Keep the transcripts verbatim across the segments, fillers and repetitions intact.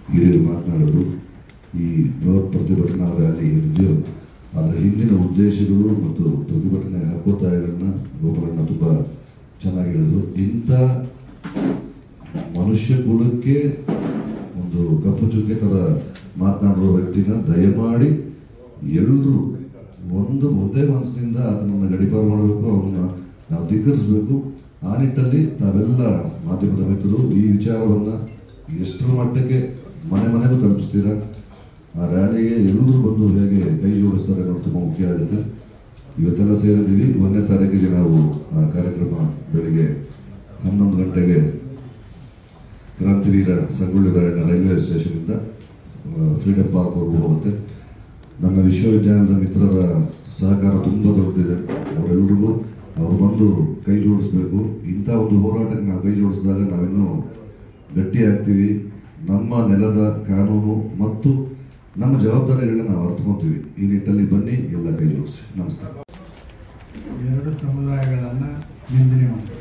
ಹಿರಿಯರು ಮಾತನಾಡೋದು. ಈ ಬೃಹತ್ ಪ್ರತಿಭಟನಾ ರ್ಯಾಲಿ ಏನಿದೆಯೋ ಅದರ ಹಿಂದಿನ ಉದ್ದೇಶಗಳು ಮತ್ತು ಪ್ರತಿಭಟನೆ ಹಕ್ಕೊತ್ತಾಯಗಳನ್ನ ಗೋಪಾಲಣ್ಣ ತುಂಬ ಚೆನ್ನಾಗಿ ಹೇಳಿದ್ರು. ಇಂಥ ಮನುಷ್ಯ ಕುಲಕ್ಕೆ ಒಂದು ಕಪ್ಪು ಚುಕ್ಕೆ ಥರ ಮಾತನಾಡುವ ವ್ಯಕ್ತಿನ ದಯಮಾಡಿ ಎಲ್ಲರೂ ಒಂದು ಒಂದೇ ಮನಸ್ಸಿನಿಂದ ಅದನ್ನು ಗಡಿಪಾರು ಮಾಡಬೇಕು, ಅವನ್ನ ನಾವು ಧಿಕ್ಕರಿಸಬೇಕು. ಆ ನಿಟ್ಟಲ್ಲಿ ತಾವೆಲ್ಲ ಮಾಧ್ಯಮದ ಮಿತ್ರರು ಈ ವಿಚಾರವನ್ನು ಎಷ್ಟರ ಮಟ್ಟಕ್ಕೆ ಮನೆ ಮನೆಗೂ ತಲುಪಿಸ್ತೀರಾ, ಆ ರ್ಯಾಲಿಗೆ ಎಲ್ಲರೂ ಬಂದು ಹೇಗೆ ಕೈ ಜೋಡಿಸ್ತಾರೆ ಅನ್ನೋದು ತುಂಬ ಮುಖ್ಯ ಆಗುತ್ತೆ. ಇವತ್ತೆಲ್ಲ ಸೇರಿದ್ದೀವಿ. ಒಂದನೇ ತಾರೀಕಿಗೆ ನಾವು ಆ ಕಾರ್ಯಕ್ರಮ ಬೆಳಿಗ್ಗೆ ಹನ್ನೊಂದು ಗಂಟೆಗೆ ಕ್ರಾಂತಿವೀರ ಸಂಗೊಳ್ಳಿ ರಾಯಣ್ಣ ರೈಲ್ವೆ ಸ್ಟೇಷನಿಂದ ಫ್ರೀಡಮ್ ಪಾರ್ಕ್ವರೆಗೂ ಹೋಗುತ್ತೆ. ನನ್ನ ವಿಶ್ವವಿದ್ಯಾಲಯದ ಮಿತ್ರರ ಸಹಕಾರ ತುಂಬ ದೊಡ್ಡದಿದೆ. ಅವರೆಲ್ಲರಿಗೂ ಅವರು ಬಂದು ಕೈ ಜೋಡಿಸ್ಬೇಕು. ಇಂಥ ಒಂದು ಹೋರಾಟಕ್ಕೆ ನಾವು ಕೈ ಜೋಡಿಸಿದಾಗ ನಾವಿನ್ನೂ ಗಟ್ಟಿ ಆಗ್ತೀವಿ. ನಮ್ಮ ನೆಲದ ಕಾನೂನು ಮತ್ತು ನಮ್ಮ ಜವಾಬ್ದಾರಿಗಳನ್ನ ನಾವು ಅರ್ಥಕೊತೀವಿ. ಈ ನಿಟ್ಟಲ್ಲಿ ಬನ್ನಿ, ಎಲ್ಲ ಕೈ ಜೋಡಿಸಿ. ನಮಸ್ಕಾರ. ಎರಡು ಸಮುದಾಯಗಳನ್ನು ನಿಂದನೆ ಮಾಡಿ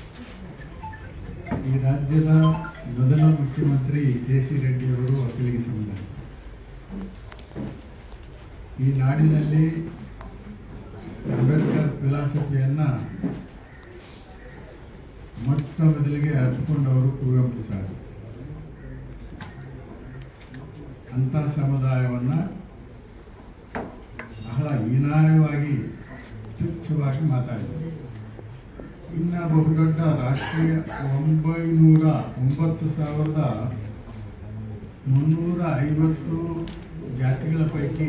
ಈ ರಾಜ್ಯದ ಮೊದಲ ಮುಖ್ಯಮಂತ್ರಿ ಕೆ ಸಿ ರೆಡ್ಡಿಯವರು ಒಕ್ಕಲಿಗ ಸಮುದಾಯ. ಈ ನಾಡಿನಲ್ಲಿ ಅಂಬೇಡ್ಕರ್ ಫಿಲಾಸಫಿಯನ್ನು ಮೊಟ್ಟ ಮೊದಲಿಗೆ ಅರ್ಥಕೊಂಡವರು ಕುವೆಂಪು ಸಾಹೇಬರು. ಅಂಥ ಸಮುದಾಯವನ್ನು ಬಹಳ ಹೀನಾಯವಾಗಿ ತುಚ್ಛವಾಗಿ ಮಾತಾಡಿದರು. ಇನ್ನು ಬಹುದೊಡ್ಡ ರಾಷ್ಟ್ರೀಯ ಒಂಬೈನೂರ ಒಂಬತ್ತು ಸಾವಿರದ ಮುನ್ನೂರ ಐವತ್ತು ಜಾತಿಗಳ ಪೈಕಿ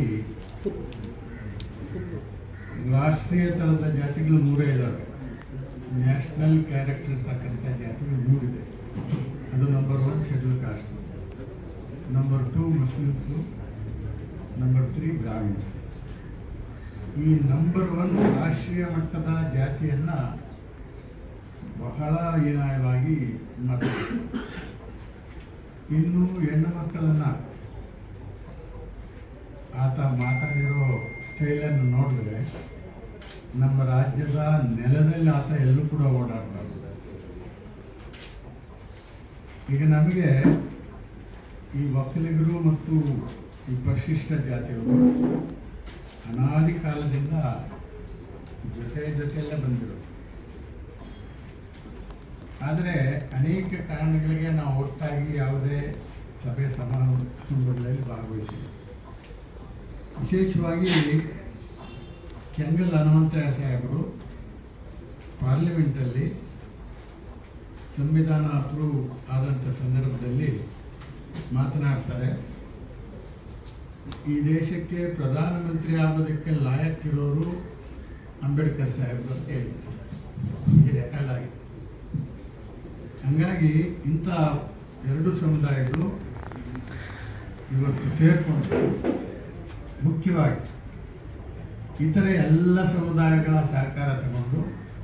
ರಾಷ್ಟ್ರೀಯ ಥರದ ಜಾತಿಗಳು ಮೂರೇ ಇದ್ದಾವೆ. ನ್ಯಾಷನಲ್ ಕ್ಯಾರೆಕ್ಟರ್ ಇರ್ತಕ್ಕಂಥ ಜಾತಿಗಳು ಮೂರಿದೆ. ಅದು number one schedule caste, number two Muslims, number three Brahmins. ಈ ನಂಬರ್ ಒನ್ ರಾಷ್ಟ್ರೀಯ ಮಟ್ಟದ ಜಾತಿಯನ್ನು ಬಹಳ ಹೀನಾಯವಾಗಿ ಮಾತಾಡ್ತಾರೆ. ಇನ್ನು ಹೆಣ್ಣು ಮಕ್ಕಳನ್ನು ಆತ ಮಾತಾಡಿರೋ ಸ್ಟೈಲನ್ನು ನೋಡಿದ್ರೆ ನಮ್ಮ ರಾಜ್ಯದ ನೆಲದಲ್ಲಿ ಆತ ಎಲ್ಲೂ ಕೂಡ ಓಡಾಡಬಾರ್ದು. ಈಗ ನಮಗೆ ಈ ಒಕ್ಕಲಿಗರು ಮತ್ತು ಈ ಪರಿಶಿಷ್ಟ ಜಾತಿಗಳು ಅನಾದಿ ಕಾಲದಿಂದ ಜೊತೆ ಜೊತೆಯಲ್ಲೇ ಬಂದಿರೋದು. ಆದರೆ ಅನೇಕ ಕಾರಣಗಳಿಗೆ ನಾವು ಒಟ್ಟಾಗಿ ಯಾವುದೇ ಸಭೆ ಸಮಾರಂಭಗಳಲ್ಲಿ ಭಾಗವಹಿಸಿದೆ. ವಿಶೇಷವಾಗಿ ಕೆಂಗಲ್ ಹನುಮಂತಯ್ಯ ಸಾಹೇಬರು ಪಾರ್ಲಿಮೆಂಟಲ್ಲಿ ಸಂವಿಧಾನ ಅಪ್ರೂವ್ ಆದಂಥ ಸಂದರ್ಭದಲ್ಲಿ ಮಾತನಾಡ್ತಾರೆ, ಈ ದೇಶಕ್ಕೆ ಪ್ರಧಾನಮಂತ್ರಿ ಆಗೋದಕ್ಕೆ ಲಾಯಕ್ಕಿರೋರು ಅಂಬೇಡ್ಕರ್ ಸಾಹೇಬರು ಅಂತ ಹೇಳಿದ್ದಾರೆ. ಇದು ರೆಕಾರ್ಡ್ ಆಗಿದೆ. ಹಂಗಾಗಿ ಇಂಥ ಎರಡು ಸಮುದಾಯಗಳು ಇವತ್ತು ಸೇರಿಕೊಂಡು ಮುಖ್ಯವಾಗಿ ಇತರೆ ಎಲ್ಲ ಸಮುದಾಯಗಳ ಸಹಕಾರ ತಗೊಂಡು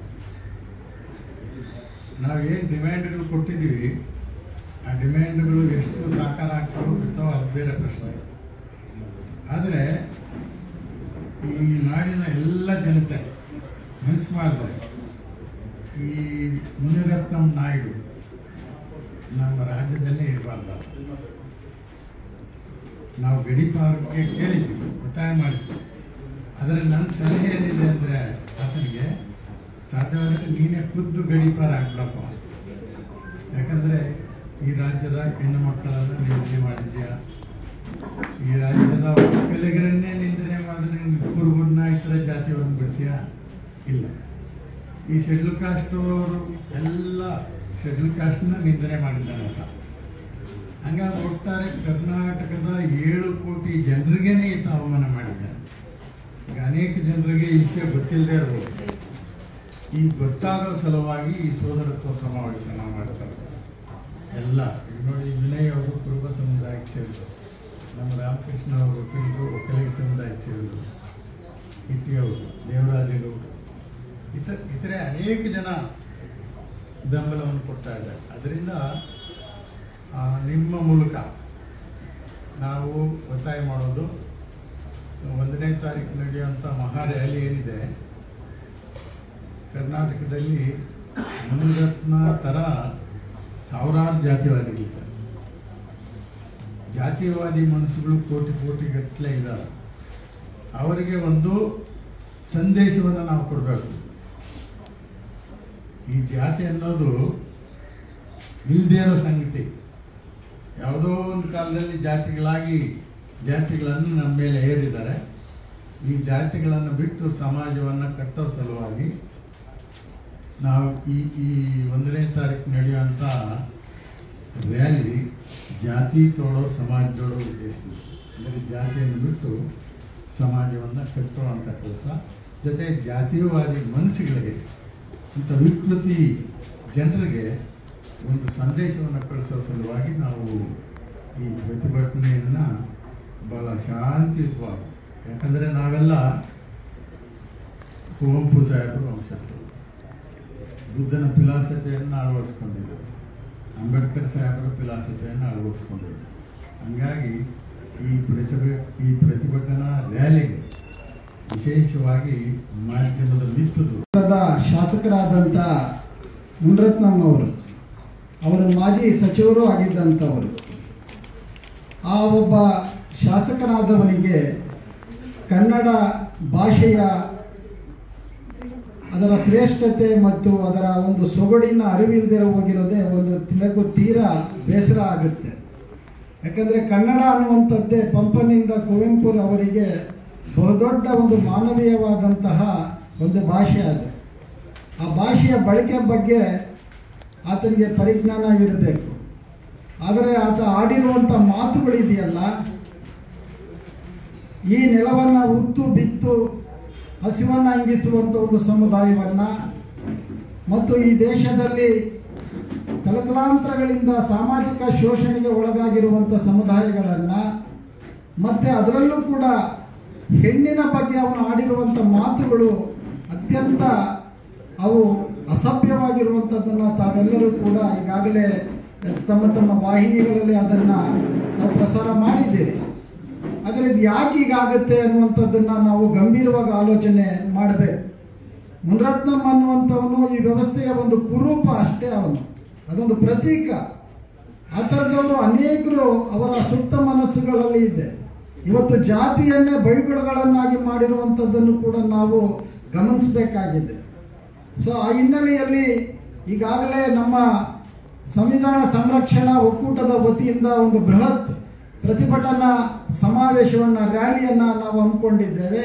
ನಾವೇನು ಡಿಮ್ಯಾಂಡ್ಗಳು ಕೊಟ್ಟಿದ್ದೀವಿ, ಆ ಡಿಮ್ಯಾಂಡ್ಗಳು ಎಷ್ಟು ಸಾಕಾರ ಆಗ್ತಾವೋ ಬಿಡ್ತಾವೋ ಅದು ಬೇರೆ ಪ್ರಶ್ನೆ. ಆದರೆ ಈ ನಾಡಿನ ಎಲ್ಲ ಜನತೆ ಮನಸ್ಸು ಮಾಡಿದ್ರೆ ಈ ಮುನಿರತ್ನಂ ನಾಯ್ಡು ನಮ್ಮ ರಾಜ್ಯದಲ್ಲೇ ಇರಬಾರ್ದು. ನಾವು ಗಡೀಪಾರಕ್ಕೆ ಕೇಳಿದ್ದೀವಿ, ಒತ್ತಾಯ ಮಾಡಿದ್ವಿ. ಆದರೆ ನನ್ನ ಸಲಹೆ ಏನಿದೆ ಅಂದರೆ ಆತನಿಗೆ ಸಾಧ್ಯವಾದರೆ ನೀನೇ ಖುದ್ದು ಗಡೀಪಾರ ಹಾಕ್ಬಿಡಪ್ಪ. ಯಾಕಂದರೆ ಈ ರಾಜ್ಯದ ಹೆಣ್ಣು ಮಕ್ಕಳನ್ನು ನಿಂದನೆ ಮಾಡಿದ್ಯಾ, ಈ ರಾಜ್ಯದ ಒಕ್ಕಲಿಗರನ್ನೇ ನಿಂದನೆ ಮಾಡಿದ್ರೆ ಕುರುಬರನ್ನ ಇತರ ಜಾತಿಯವ್ರನ್ನ ಬಿಡ್ತೀಯಾ? ಇಲ್ಲ. ಈ ಶೆಡ್ಯೂಲ್ ಕಾಸ್ಟ್ ಅವರು ಎಲ್ಲ ಶೆಡ್ಯೂಲ್ ಕಾಸ್ಟ್ನ ನಿಂದನೆ ಮಾಡಿದ್ದಾರೆ ಅಂತ. ಹಂಗಾಗಿ ಒಟ್ಟಾರೆ ಕರ್ನಾಟಕದ ಏಳು ಕೋಟಿ ಜನರಿಗೇನೆ ಈತ ಅವಮಾನ ಮಾಡಿದ್ದಾರೆ. ಈಗ ಅನೇಕ ಜನರಿಗೆ ಈ ವಿಷಯ ಗೊತ್ತಿಲ್ಲದೆ ಇರ್ಬೋದು. ಈ ಗೊತ್ತಾಗೋ ಸಲುವಾಗಿ ಈ ಸೋದರತ್ವ ಸಮಾವೇಶನ ಮಾಡ್ತಾರೆ ಎಲ್ಲ. ಈಗ ನೋಡಿ, ವಿನಯ್ ಅವರು ಕುರುಬ ಸಮುದಾಯಕ್ಕೆ ಸೇರಿದರು, ನಮ್ಮ ರಾಮಕೃಷ್ಣ ಅವರು ವಕೀಲರು ಒಕ್ಕಲಿಗ ಸಮುದಾಯಕ್ಕೆ ಸೇರಿದರು, ಇಟ್ಟಿ ಅವರು, ದೇವರಾಜೇಗೌಡರು, ಇತ ಇತರೆ ಅನೇಕ ಜನ ಬೆಂಬಲವನ್ನು ಕೊಡ್ತಾ ಇದ್ದಾರೆ. ಅದರಿಂದ ನಿಮ್ಮ ಮೂಲಕ ನಾವು ಒತ್ತಾಯ ಮಾಡೋದು, ಒಂದನೇ ತಾರೀಕು ನಡೆಯುವಂಥ ಮಹಾ ರ್ಯಾಲಿ ಏನಿದೆ, ಕರ್ನಾಟಕದಲ್ಲಿ ಮುನಿರತ್ನ ಥರ ಸಾವಿರಾರು ಜಾತಿವಾದಿಗಳಿದ್ದಾರೆ. ಜಾತಿವಾದಿ ಮನಸ್ಸುಗಳು ಕೋಟಿ ಕೋಟಿ ಗಟ್ಟಲೆ ಇದ್ದಾವೆ. ಅವರಿಗೆ ಒಂದು ಸಂದೇಶವನ್ನು ನಾವು ಕೊಡಬೇಕು. ಈ ಜಾತಿ ಅನ್ನೋದು ಇಲ್ಲದೇ ಇರೋ ಸಂಗತಿ. ಯಾವುದೋ ಒಂದು ಕಾಲದಲ್ಲಿ ಜಾತಿಗಳಾಗಿ ಜಾತಿಗಳನ್ನು ನಮ್ಮ ಮೇಲೆ ಹೇರಿದ್ದಾರೆ. ಈ ಜಾತಿಗಳನ್ನು ಬಿಟ್ಟು ಸಮಾಜವನ್ನು ಕಟ್ಟೋ ಸಲುವಾಗಿ ನಾವು ಈ ಈ ಒಂದನೇ ತಾರೀಕು ನಡೆಯುವಂಥ ರ್ಯಾಲಿ ಜಾತಿ ತೋಡೋ ಸಮಾಜ ಜೋಡೋ ಉದ್ದೇಶಿಸಿದೆ. ಅಂದರೆ ಜಾತಿಯನ್ನು ಬಿಟ್ಟು ಸಮಾಜವನ್ನು ಕಟ್ಟುವಂಥ ಕೆಲಸ, ಜೊತೆ ಜಾತಿವಾದಿ ಮನಸ್ಸುಗಳಿಗೆ, ಇಂಥ ವಿಕೃತಿ ಜನರಿಗೆ ಒಂದು ಸಂದೇಶವನ್ನು ಕಳಿಸೋ ಸಲುವಾಗಿ ನಾವು ಈ ಪ್ರತಿಭಟನೆಯನ್ನು ಭಾಳ ಶಾಂತಿಯುತವಾಗಿ, ಯಾಕಂದರೆ ನಾವೆಲ್ಲ ಕುವೆಂಪು ಸಾಹೇಬರು ವಂಶಸ್ಥರು, ಬುದ್ಧನ ಫಿಲಾಸಫಿಯನ್ನು ಅಳವಡಿಸ್ಕೊಂಡಿದ್ದೇವೆ, ಅಂಬೇಡ್ಕರ್ ಸಾಹೇಬರ ಫಿಲಾಸಫಿಯನ್ನು ಅಳವಡಿಸ್ಕೊಂಡಿದ್ದೇವೆ. ಹಂಗಾಗಿ ಈ ಪ್ರತಿಭೆ ಈ ಪ್ರತಿಭಟನಾ ರ್ಯಾಲಿಗೆ ವಿಶೇಷವಾಗಿ ಮಾಧ್ಯಮದ ಮಿತ್ತದು ಶಾಸಕರಾದಂಥ ಮುನಿರತ್ನಂ ಅವರು, ಅವರು ಮಾಜಿ ಸಚಿವರು ಆಗಿದ್ದಂಥವರು. ಆ ಒಬ್ಬ ಶಾಸಕನಾದವನಿಗೆ ಕನ್ನಡ ಭಾಷೆಯ ಅದರ ಶ್ರೇಷ್ಠತೆ ಮತ್ತು ಅದರ ಒಂದು ಸೊಗಡಿನ ಅರಿವಿಲ್ಲದೆ ಹೋಗಿರೋದೇ ಒಂದು ತಿಲಗು ತೀರಾ ಬೇಸರ ಆಗುತ್ತೆ. ಯಾಕಂದರೆ ಕನ್ನಡ ಅನ್ನುವಂಥದ್ದೇ ಪಂಪನಿಂದ ಕುವೆಂಪುರವರಿಗೆ ಬಹುದೊಡ್ಡ ಒಂದು ಮಾನವೀಯವಾದಂತಹ ಒಂದು ಭಾಷೆ ಅದು. ಆ ಭಾಷೆಯ ಬಳಕೆ ಬಗ್ಗೆ ಆತನಿಗೆ ಪರಿಜ್ಞಾನ ಇರಬೇಕು. ಆದರೆ ಆತ ಆಡಿರುವಂಥ ಮಾತುಗಳಿದೆಯಲ್ಲ, ಈ ನೆಲವನ್ನು ಉತ್ತು ಬಿತ್ತು ಹಸಿವನ್ನು ಅಂಗಿಸುವಂಥ ಒಂದು ಸಮುದಾಯವನ್ನು ಮತ್ತು ಈ ದೇಶದಲ್ಲಿ ತಲತಲಾಂತರಗಳಿಂದ ಸಾಮಾಜಿಕ ಶೋಷಣೆಗೆ ಒಳಗಾಗಿರುವಂಥ ಸಮುದಾಯಗಳನ್ನು, ಮತ್ತು ಅದರಲ್ಲೂ ಕೂಡ ಹೆಣ್ಣಿನ ಬಗ್ಗೆ ಅವನು ಆಡಿರುವಂಥ ಮಾತುಗಳು ಅತ್ಯಂತ ಅವು ಅಸಭ್ಯವಾಗಿರುವಂಥದ್ದನ್ನು ತಾವೆಲ್ಲರೂ ಕೂಡ ಈಗಾಗಲೇ ತಮ್ಮ ತಮ್ಮ ವಾಹಿನಿಗಳಲ್ಲಿ ಅದನ್ನು ನಾವು ಪ್ರಸಾರ ಮಾಡಿದ್ದೇವೆ. ಆದರೆ ಇದು ಯಾಕೆ ಹೀಗಾಗುತ್ತೆ ಅನ್ನುವಂಥದ್ದನ್ನು ನಾವು ಗಂಭೀರವಾಗಿ ಆಲೋಚನೆ ಮಾಡಬೇಕು. ಮುನಿರತ್ನಂ ಅನ್ನುವಂಥವನು ಈ ವ್ಯವಸ್ಥೆಯ ಒಂದು ಕುರೂಪ ಅಷ್ಟೇ, ಅವನು ಅದೊಂದು ಪ್ರತೀಕ. ಆ ಥರದವರು ಅನೇಕರು ಅವರ ಸುಪ್ತ ಮನಸ್ಸುಗಳಲ್ಲಿ ಇದೆ. ಇವತ್ತು ಜಾತಿಯನ್ನೇ ಬೈಗುಳಗಳನ್ನಾಗಿ ಮಾಡಿರುವಂಥದ್ದನ್ನು ಕೂಡ ನಾವು ಗಮನಿಸಬೇಕಾಗಿದೆ. ಸೊ ಆ ಹಿನ್ನೆಲೆಯಲ್ಲಿ ಈಗಾಗಲೇ ನಮ್ಮ ಸಂವಿಧಾನ ಸಂರಕ್ಷಣಾ ಒಕ್ಕೂಟದ ವತಿಯಿಂದ ಒಂದು ಬೃಹತ್ ಪ್ರತಿಭಟನಾ ಸಮಾವೇಶವನ್ನು, ರ್ಯಾಲಿಯನ್ನು ನಾವು ಹಮ್ಮಿಕೊಂಡಿದ್ದೇವೆ.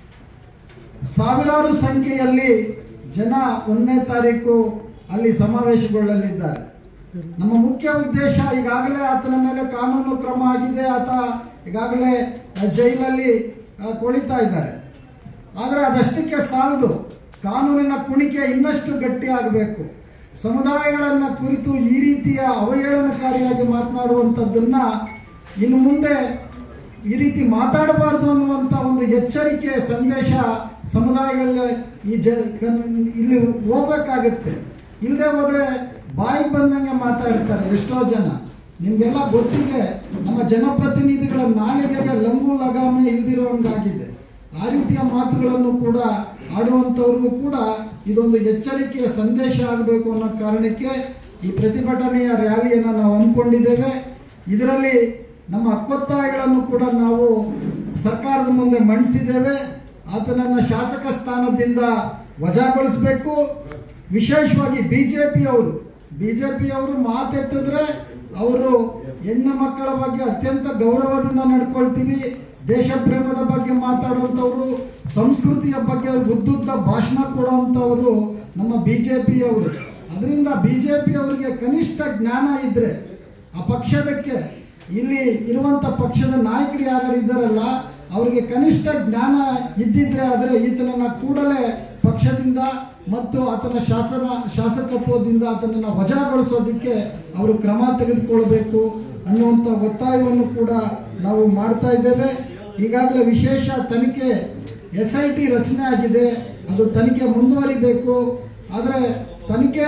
ಸಾವಿರಾರು ಸಂಖ್ಯೆಯಲ್ಲಿ ಜನ ಒಂದನೇ ತಾರೀಕು ಅಲ್ಲಿ ಸಮಾವೇಶಗೊಳ್ಳಲಿದ್ದಾರೆ. ನಮ್ಮ ಮುಖ್ಯ ಉದ್ದೇಶ, ಈಗಾಗಲೇ ಆತನ ಮೇಲೆ ಕಾನೂನು ಕ್ರಮ ಆಗಿದೆ, ಆತ ಈಗಾಗಲೇ ಜೈಲಲ್ಲಿ ಕೊಳಿತಾ ಇದ್ದಾರೆ. ಆದರೆ ಅದಷ್ಟಕ್ಕೆ ಸಾಲದು, ಕಾನೂನಿನ ಕುಣಿಕೆ ಇನ್ನಷ್ಟು ಗಟ್ಟಿಯಾಗಬೇಕು. ಸಮುದಾಯಗಳನ್ನು ಕುರಿತು ಈ ರೀತಿಯ ಅವಹೇಳನಕಾರಿಯಾಗಿ ಮಾತನಾಡುವಂಥದ್ದನ್ನು ಇನ್ನು ಮುಂದೆ ಈ ರೀತಿ ಮಾತಾಡಬಾರ್ದು ಅನ್ನುವಂಥ ಒಂದು ಎಚ್ಚರಿಕೆ ಸಂದೇಶ ಸಮುದಾಯಗಳಲ್ಲಿ ಈ ಜ ಇಲ್ಲಿ ಹೋಗ್ಬೇಕಾಗತ್ತೆ. ಇಲ್ಲದೆ ಹೋದರೆ ಬಾಯಿಗೆ ಬಂದಂಗೆ ಮಾತಾಡ್ತಾರೆ ಎಷ್ಟೋ ಜನ. ನಿಮಗೆಲ್ಲ ಗೊತ್ತಿದೆ, ನಮ್ಮ ಜನಪ್ರತಿನಿಧಿಗಳ ನಾಲಿಗೆಗೆ ಲಂಗು ಲಗಾಮೆ ಇಲ್ದಿರುವಂಗಾಗಿದೆ. ಆ ರೀತಿಯ ಮಾತುಗಳನ್ನು ಕೂಡ ಆಡುವಂಥವ್ರಿಗೂ ಕೂಡ ಇದೊಂದು ಎಚ್ಚರಿಕೆಯ ಸಂದೇಶ ಆಗಬೇಕು ಅನ್ನೋ ಕಾರಣಕ್ಕೆ ಈ ಪ್ರತಿಭಟನೆಯ ರ್ಯಾಲಿಯನ್ನು ನಾವು ಹಮ್ಮಿಕೊಂಡಿದ್ದೇವೆ. ಇದರಲ್ಲಿ ನಮ್ಮ ಹಕ್ಕೊತ್ತಾಯಗಳನ್ನು ಕೂಡ ನಾವು ಸರ್ಕಾರದ ಮುಂದೆ ಮಂಡಿಸಿದ್ದೇವೆ. ಆತನನ್ನು ಶಾಸಕ ಸ್ಥಾನದಿಂದ ವಜಾಗೊಳಿಸಬೇಕು. ವಿಶೇಷವಾಗಿ ಬಿ ಜೆ ಪಿಯವರು ಬಿ ಜೆ ಪಿಯವರು ಮಾತೆತ್ತಿದ್ರೆ ಅವರು ಹೆಣ್ಣು ಮಕ್ಕಳ ಬಗ್ಗೆ ಅತ್ಯಂತ ಗೌರವದಿಂದ ನಡ್ಕೊಳ್ತೀವಿ, ದೇಶ ಪ್ರೇಮದ ಬಗ್ಗೆ ಮಾತಾಡುವಂಥವ್ರು, ಸಂಸ್ಕೃತಿಯ ಬಗ್ಗೆ ಉದ್ದುದ್ದ ಭಾಷಣ ಕೊಡುವಂಥವರು ನಮ್ಮ ಬಿ ಜೆ ಪಿಯವರು. ಅದರಿಂದ ಬಿ ಜೆ ಪಿಯವರಿಗೆ ಕನಿಷ್ಠ ಜ್ಞಾನ ಇದ್ದರೆ ಆ ಪಕ್ಷದಕ್ಕೆ, ಇಲ್ಲಿ ಇರುವಂಥ ಪಕ್ಷದ ನಾಯಕರು ಯಾರು ಇದ್ದಾರಲ್ಲ ಅವರಿಗೆ ಕನಿಷ್ಠ ಜ್ಞಾನ ಇದ್ದಿದ್ರೆ ಆದರೆ ಈತನನ್ನು ಕೂಡಲೇ ಪಕ್ಷದಿಂದ ಮತ್ತು ಆತನ ಶಾಸನ ಶಾಸಕತ್ವದಿಂದ ಆತನನ್ನು ವಜಾಗೊಳಿಸೋದಕ್ಕೆ ಅವರು ಕ್ರಮ ತೆಗೆದುಕೊಳ್ಬೇಕು ಅನ್ನುವಂಥ ಒತ್ತಾಯವನ್ನು ಕೂಡ ನಾವು ಮಾಡ್ತಾ ಇದ್ದೇವೆ. ಈಗಾಗಲೇ ವಿಶೇಷ ತನಿಖೆ ಎಸ್ ಐ ಟಿ ರಚನೆ ಆಗಿದೆ, ಅದು ತನಿಖೆ ಮುಂದುವರಿಬೇಕು. ಆದರೆ ತನಿಖೆ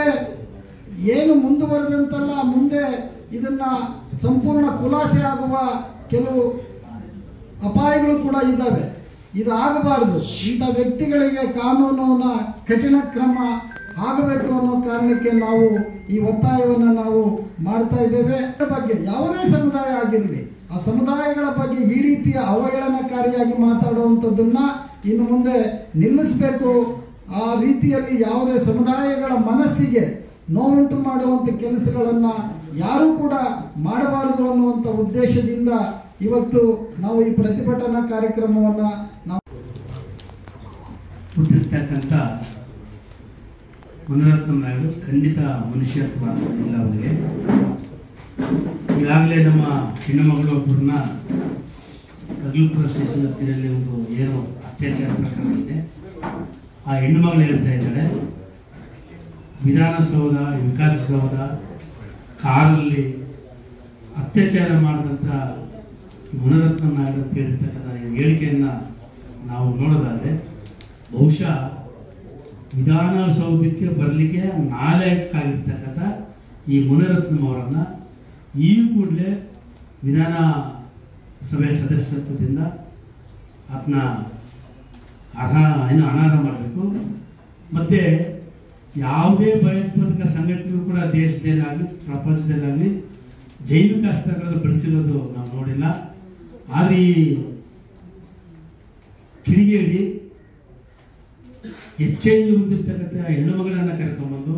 ಏನು ಮುಂದುವರೆದಂತಲ್ಲ, ಮುಂದೆ ಇದನ್ನು ಸಂಪೂರ್ಣ ಖುಲಾಸೆ ಆಗುವ ಕೆಲವು ಅಪಾಯಗಳು ಕೂಡ ಇದ್ದಾವೆ. ಇದು ಆಗಬಾರ್ದು. ಇಂಥ ವ್ಯಕ್ತಿಗಳಿಗೆ ಕಾನೂನಿನ ಕಠಿಣ ಕ್ರಮ ಆಗಬೇಕು ಅನ್ನೋ ಕಾರಣಕ್ಕೆ ನಾವು ಈ ಒತ್ತಾಯವನ್ನು ನಾವು ಮಾಡ್ತಾ ಇದ್ದೇವೆ. ಅದರ ಬಗ್ಗೆ ಯಾವುದೇ ಸಮುದಾಯ ಆಗಿರಲಿ, ಆ ಸಮುದಾಯಗಳ ಬಗ್ಗೆ ಈ ರೀತಿಯ ಅವಹೇಳನಕಾರಿಯಾಗಿ ಮಾತಾಡುವಂಥದ್ದನ್ನ ಇನ್ನು ಮುಂದೆ ನಿಲ್ಲಿಸಬೇಕು. ಆ ರೀತಿಯಲ್ಲಿ ಯಾವುದೇ ಸಮುದಾಯಗಳ ಮನಸ್ಸಿಗೆ ನೋವುಂಟು ಮಾಡುವಂಥ ಕೆಲಸಗಳನ್ನ ಯಾರೂ ಕೂಡ ಮಾಡಬಾರದು ಅನ್ನುವಂಥ ಉದ್ದೇಶದಿಂದ ಇವತ್ತು ನಾವು ಈ ಪ್ರತಿಭಟನಾ ಕಾರ್ಯಕ್ರಮವನ್ನು ನಾವು ಹುಟ್ಟಿರ್ತಕ್ಕಂಥ ಮುನಿರತ್ನ ನಾಯ್ಡು ಖಂಡಿತ ಮನುಷ್ಯತ್ವ ಇಲ್ಲ ಅವರಿಗೆ. ಈಗಾಗಲೇ ನಮ್ಮ ಹೆಣ್ಣುಮಗಳು ಒಬ್ಬರನ್ನ ಕಗ್ಲುಪುರ ಸ್ಟೇಷನ್ ಹತ್ತಿರಲ್ಲಿ ಒಂದು ಏನು ಅತ್ಯಾಚಾರ ಪ್ರಕರಣ ಇದೆ. ಆ ಹೆಣ್ಣುಮಗಳು ಹೇಳ್ತಾ ಇದ್ದಾಳೆ, ವಿಧಾನಸೌಧ ವಿಕಾಸಸೌಧ ಕಾರಲ್ಲಿ ಅತ್ಯಾಚಾರ ಮಾಡಿದಂಥ ಮುನಿರತ್ನ ನಾಯ್ಡು ಅಂತ ಹೇಳಿರ್ತಕ್ಕಂಥ ಹೇಳಿಕೆಯನ್ನು ನಾವು ನೋಡೋದಾದರೆ ಬಹುಶಃ ವಿಧಾನಸೌಧಕ್ಕೆ ಬರಲಿಕ್ಕೆ ನಾಲಾಯಕ್ಕಾಗಿರ್ತಕ್ಕಂಥ ಈ ಮುನಿರತ್ನಂ ಅವರನ್ನು ಈ ಕೂಡಲೇ ವಿಧಾನಸಭೆ ಸದಸ್ಯತ್ವದಿಂದ ಅದನ್ನ ಅರ್ಹ ಏನು ಅನರ್ಹ ಮಾಡಬೇಕು. ಮತ್ತು ಯಾವುದೇ ಭಯೋತ್ಪಾದಕ ಸಂಘಟನೆಗಳು ಕೂಡ ದೇಶದಲ್ಲಾಗಲಿ ಪ್ರಪಂಚದಲ್ಲಾಗಲಿ ಜೈವಿಕ ಅಸ್ತ್ರಗಳನ್ನು ಬಳಸಿರೋದು ನಾವು ನೋಡಿಲ್ಲ. ಆದರೆ ಈ ಕಿಡಿಗೇಡಿ ಹೆಚ್ಚೆಂದು ಹೊಂದಿರ್ತಕ್ಕಂಥ ಹೆಣ್ಣು ಮಗಳನ್ನು ಕರ್ಕೊಂಡ್ಬಂದು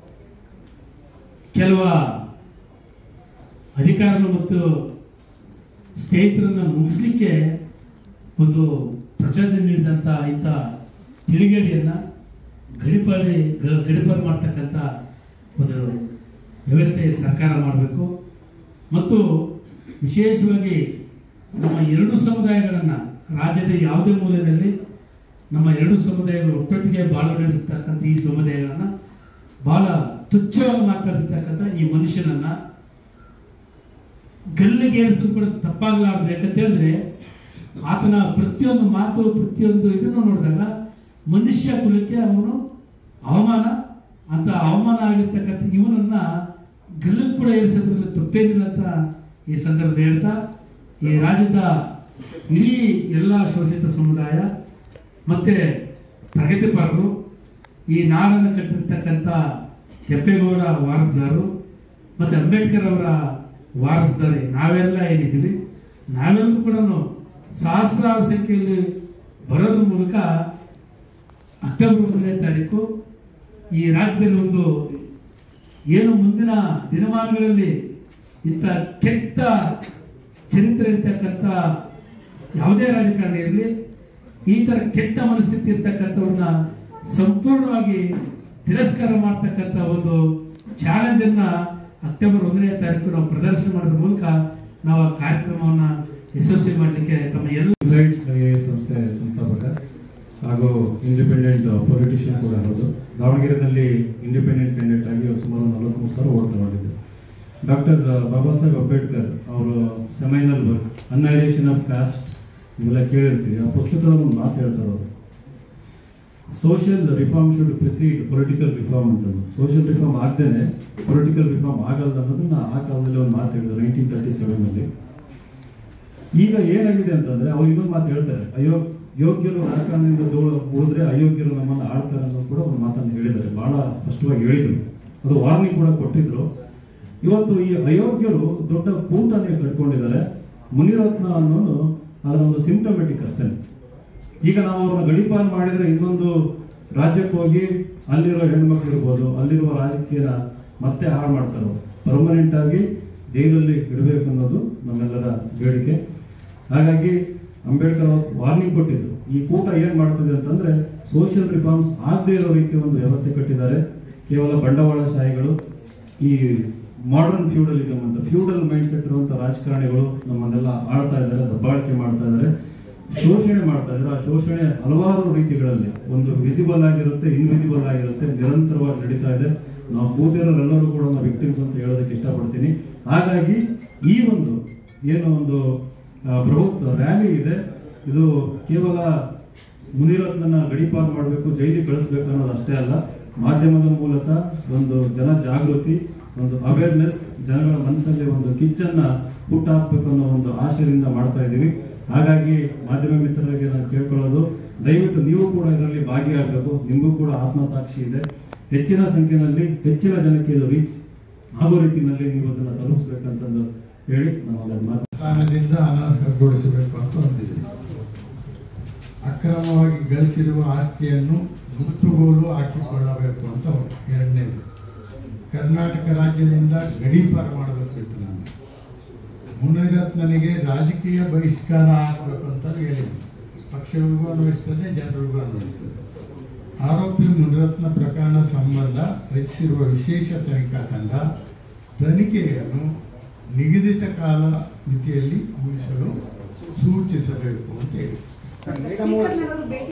ಕೆಲವ ಅಧಿಕಾರಗಳು ಮತ್ತು ಸ್ನೇಹಿತರನ್ನು ಮುಗಿಸ್ಲಿಕ್ಕೆ ಒಂದು ಪ್ರಚೋದನೆ ನೀಡಿದಂಥ ಇಂಥ ತಿಳಿಗೇಡಿಯನ್ನು ಗಡಿಪಾರಿ ಗಡಿಪಾರು ಮಾಡ್ತಕ್ಕಂಥ ಒಂದು ವ್ಯವಸ್ಥೆ ಸರ್ಕಾರ ಮಾಡಬೇಕು. ಮತ್ತು ವಿಶೇಷವಾಗಿ ನಮ್ಮ ಎರಡು ಸಮುದಾಯಗಳನ್ನು ರಾಜ್ಯದ ಯಾವುದೇ ಮೂಲೆಯಲ್ಲಿ ನಮ್ಮ ಎರಡು ಸಮುದಾಯಗಳು ಒಟ್ಟೊಟ್ಟಿಗೆ ಬಾಳು ನಡೆಸ್ತಕ್ಕಂಥ ಈ ಸಮುದಾಯಗಳನ್ನು ಬಹಳ ತುಚ್ಛವಾಗಿ ಮಾತಾಡಿರ್ತಕ್ಕಂಥ ಈ ಮನುಷ್ಯನನ್ನು ಗಲ್ಲಿಗೆ ಏರಿಸಿದ್ರು ಕೂಡ ತಪ್ಪಾಗಲಾರ್ದು. ಯಾಕಂತ ಹೇಳಿದ್ರೆ ಆತನ ಪ್ರತಿಯೊಂದು ಮಾತು ಪ್ರತಿಯೊಂದು ಇದನ್ನು ನೋಡಿದಾಗ ಮನುಷ್ಯ ಕುಲಕ್ಕೆ ಅವನು ಅವಮಾನ ಅಂತ ಅವಮಾನ ಆಗಿರ್ತಕ್ಕಂಥ ಇವನನ್ನ ಗಲ್ಲಿಗೆ ಕೂಡ ಏರಿಸೋದ್ರಲ್ಲಿ ತಪ್ಪೇನಿಲ್ಲ ಅಂತ ಈ ಸಂದರ್ಭ ಹೇಳ್ತಾ, ಈ ರಾಜ್ಯದ ಇಡೀ ಎಲ್ಲ ಶೋಷಿತ ಸಮುದಾಯ ಮತ್ತೆ ಪ್ರಗತಿಪರರು, ಈ ನಾಡನ್ನು ಕಟ್ಟಿರ್ತಕ್ಕಂಥ ಕೆಂಪೇಗೌಡ ವಾರಸುದಾರರು ಮತ್ತು ಅಂಬೇಡ್ಕರ್ ಅವರ ವಾರಸುದಾರಿ ನಾವೆಲ್ಲ ಏನಿದ್ದೀವಿ, ನಾವೆಲ್ಲರೂ ಕೂಡ ಸಹಸ್ರಾರು ಸಂಖ್ಯೆಯಲ್ಲಿ ಬರೋದ್ರ ಮೂಲಕ ಅಕ್ಟೋಬರ್ ಒಂದನೇ ತಾರೀಕು ಈ ರಾಜ್ಯದಲ್ಲಿ ಒಂದು ಏನು ಮುಂದಿನ ದಿನಮಾನಗಳಲ್ಲಿ ಇಂಥ ಕೆಟ್ಟ ಚರಿತ್ರೆ ಇರ್ತಕ್ಕಂಥ ಯಾವುದೇ ರಾಜಕಾರಣಿ ಇರಲಿ, ಈ ಥರ ಕೆಟ್ಟ ಮನಸ್ಥಿತಿ ಇರ್ತಕ್ಕಂಥವ್ರನ್ನ ಸಂಪೂರ್ಣವಾಗಿ ತಿರಸ್ಕಾರ ಮಾಡ್ತಕ್ಕಂಥ ಒಂದು ಚಾಲೆಂಜನ್ನು ಅಕ್ಟೋಬರ್ ಒಂದನೇ ತಾರೀಕು ನಾವು ಪ್ರದರ್ಶನ ಮಾಡೋದ್ರ ಮೂಲಕ ನಾವು ಆ ಕಾರ್ಯಕ್ರಮವನ್ನು ಯಶಸ್ವಿ ಮಾಡಲಿಕ್ಕೆ ತಮ್ಮ ಎಲ್ಲ ಇನ್ಸೈಟ್ಸ್ ಐಎಎಸ್ ಸಂಸ್ಥೆ ಸಂಸ್ಥಾಪಕ ಹಾಗೂ ಇಂಡಿಪೆಂಡೆಂಟ್ ಪೊಲಿಟಿಷಿಯನ್ ಕೂಡ ಹೌದು. ದಾವಣಗೆರೆಯಲ್ಲಿ ಇಂಡಿಪೆಂಡೆಂಟ್ ಕ್ಯಾಂಡಿಡೇಟ್ ಆಗಿ ಸುಮಾರು ನಲವತ್ತ್ಮೂರು ಸಾವಿರ ಓಟ್ ತಗೊಂಡಿದ್ದೆ. ಡಾಕ್ಟರ್ ಬಾಬಾ ಸಾಹೇಬ್ ಅಂಬೇಡ್ಕರ್ ಅವರು seminal work annihilation of caste ಇವೆಲ್ಲ ಕೇಳಿರ್ತೀವಿ. ಆ ಪುಸ್ತಕದ ಒಂದು ಮಾತು ಹೇಳ್ತಾರೆ ಅವರು, social reform should precede political reform ಅಂತಂದು. ಸೋಷಿಯಲ್ ರಿಫಾರ್ಮ್ ಆಗದೇನೆ ಪೊಲಿಟಿಕಲ್ ರಿಫಾರ್ಮ್ ಆಗಲ್ಲ ಅನ್ನೋದನ್ನ ಆ ಕಾಲದಲ್ಲಿ ಒಂದು ಮಾತು ಹೇಳಿದ್ರು ನೈನ್ಟೀನ್ ತರ್ಟಿ ಸೆವೆನಲ್ಲಿ. ಈಗ ಏನಾಗಿದೆ ಅಂತಂದ್ರೆ ಅವ್ರು ಇನ್ನೊಂದು ಮಾತು ಹೇಳ್ತಾರೆ, ಅಯ್ಯೋ ಯೋಗ್ಯರು ರಾಜಕಾರಣದಿಂದ ದೂರ ಉಳಿದ್ರೆ ಅಯೋಗ್ಯರು ನಮ್ಮನ್ನು ಆಡ್ತಾರೆ ಅನ್ನೋದು ಕೂಡ ಒಂದು ಮಾತನ್ನು ಹೇಳಿದ್ದಾರೆ. ಬಹಳ ಸ್ಪಷ್ಟವಾಗಿ ಹೇಳಿದರು, ಅದು ವಾರ್ನಿಂಗ್ ಕೂಡ ಕೊಟ್ಟಿದ್ರು. ಇವತ್ತು ಈ ಅಯೋಗ್ಯರು ದೊಡ್ಡ ಕೂಟನೇ ಕಟ್ಕೊಂಡಿದ್ದಾರೆ. ಮುನಿರತ್ನ ಅನ್ನೋನು ಅದರ ಒಂದು ಸಿಂಪ್ಟಮೆಟಿಕ್ ಅಷ್ಟೇ. ಈಗ ನಾವು ಅವ್ರನ್ನ ಗಡಿಪಾರು ಮಾಡಿದರೆ ಇನ್ನೊಂದು ರಾಜ್ಯಕ್ಕೆ ಹೋಗಿ ಅಲ್ಲಿರೋ ಹೆಣ್ಮಕ್ಳು ಇರ್ಬೋದು, ಅಲ್ಲಿರುವ ರಾಜಕೀಯನ ಮತ್ತೆ ಹಾಳು ಮಾಡ್ತಾರೆ. ಪರ್ಮನೆಂಟ್ ಆಗಿ ಜೈಲಲ್ಲಿ ಇಡಬೇಕು ಅನ್ನೋದು ನಮ್ಮೆಲ್ಲರ ಬೇಡಿಕೆ. ಹಾಗಾಗಿ ಅಂಬೇಡ್ಕರ್ ಅವರು ವಾರ್ನಿಂಗ್ ಕೊಟ್ಟಿದ್ರು, ಈ ಕೂಟ ಏನು ಮಾಡ್ತದೆ ಅಂತಂದ್ರೆ ಸೋಷಿಯಲ್ ರಿಫಾರ್ಮ್ಸ್ ಆಗದೇ ಇರೋ ರೀತಿ ಒಂದು ವ್ಯವಸ್ಥೆ ಕಟ್ಟಿದ್ದಾರೆ. ಕೇವಲ ಬಂಡವಾಳಶಾಹಿಗಳು, ಈ ಮಾಡರ್ನ್ ಫ್ಯೂಡಲಿಸಮ್ ಅಂತ ಫ್ಯೂಡಲ್ ಮೈಂಡ್ ಸೆಟ್ ಇರುವಂಥ ರಾಜಕಾರಣಿಗಳು ನಮ್ಮನ್ನೆಲ್ಲ ಆಳ್ತಾ ಇದ್ದಾರೆ, ದಬ್ಬಾಳಿಕೆ ಮಾಡ್ತಾ ಇದ್ದಾರೆ, ಶೋಷಣೆ ಮಾಡ್ತಾ ಇದ್ದಾರೆ. ಆ ಶೋಷಣೆ ಹಲವಾರು ರೀತಿಗಳಲ್ಲಿ ಒಂದು ವಿಸಿಬಲ್ ಆಗಿರುತ್ತೆ, ಇನ್ವಿಸಿಬಲ್ ಆಗಿರುತ್ತೆ, ನಿರಂತರವಾಗಿ ನಡೀತಾ ಇದೆ. ನಾವು ಕೂತಿರೋರೆಲ್ಲರೂ ಕೂಡ ನಾವು ವಿಕ್ಟಿಮ್ಸ್ ಅಂತ ಹೇಳೋದಕ್ಕೆ ಇಷ್ಟಪಡ್ತೀನಿ. ಹಾಗಾಗಿ ಈ ಒಂದು ಏನು ಒಂದು ಬೃಹತ್ ರ್ಯಾಲಿ ಇದೆ, ಇದು ಕೇವಲ ಮುನಿರತ್ನನ ಗಡಿಪಾರು ಮಾಡಬೇಕು, ಜೈಲಿಗೆ ಕಳಿಸ್ಬೇಕು ಅನ್ನೋದು ಅಷ್ಟೇ ಅಲ್ಲ, ಮಾಧ್ಯಮದ ಮೂಲಕ ಒಂದು ಜನ ಜಾಗೃತಿ, ಒಂದು ಅವೇರ್ನೆಸ್, ಜನಗಳ ಮನಸ್ಸಲ್ಲಿ ಒಂದು ಕಿಚ್ಚನ್ನ ಹುಟ್ಟಾಕಬೇಕು ಅನ್ನೋ ಒಂದು ಆಶಯದಿಂದ ಮಾಡ್ತಾ ಇದ್ದೀವಿ. ಹಾಗಾಗಿ ಮಾಧ್ಯಮ ಮಿತ್ರರಿಗೆ ನಾನು ಕೇಳ್ಕೊಳ್ಳೋದು, ದಯವಿಟ್ಟು ನೀವು ಕೂಡ ಇದರಲ್ಲಿ ಭಾಗಿಯಾಗಬೇಕು. ನಿಮಗೂ ಕೂಡ ಆತ್ಮಸಾಕ್ಷಿ ಇದೆ. ಹೆಚ್ಚಿನ ಸಂಖ್ಯೆಯಲ್ಲಿ ಹೆಚ್ಚಿನ ಜನಕ್ಕೆ ಇದು ರೀಚ್ ಆಗೋ ರೀತಿಯಲ್ಲಿ ನೀವು ಅದನ್ನು ತಲುಪಿಸ್ಬೇಕಂತಂದು ಹೇಳಿ ನಾವು ಅದನ್ನು ಮಾತು ಸ್ಥಾನದಿಂದ ಅನರ್ಹಗೊಳಿಸಬೇಕು ಅಂತ ಹೊಂದಿದೆ. ಅಕ್ರಮವಾಗಿ ಗಳಿಸಿರುವ ಆಸ್ತಿಯನ್ನು ಮುಟ್ಟುಗೋಲು ಹಾಕಿಕೊಳ್ಳಬೇಕು ಅಂತ ಎರಡನೇದು. ಕರ್ನಾಟಕ ರಾಜ್ಯದಿಂದ ಗಡೀಪಾರು ಮಾಡಬೇಕು ಇತ್ತು. ನಾನು ಮುನಿರತ್ನನಿಗೆ ರಾಜಕೀಯ ಬಹಿಷ್ಕಾರ ಹಾಕಬೇಕು ಅಂತ ಹೇಳಿದ್ದೆ. ಪಕ್ಷಗಳಿಗೂ ಅನ್ವಯಿಸ್ತದೆ, ಜನರಿಗೂ ಅನ್ವಯಿಸ್ತದೆ. ಆರೋಪಿ ಮುನಿರತ್ನ ಪ್ರಕರಣ ಸಂಬಂಧ ರಚಿಸಿರುವ ವಿಶೇಷ ತನಿಖಾ ತಂಡ ತನಿಖೆಯನ್ನು ನಿಗದಿತ ಕಾಲ ಮಿತಿಯಲ್ಲಿ ಮುಗಿಸಲು ಸೂಚಿಸಬೇಕು ಅಂತ ಹೇಳಿ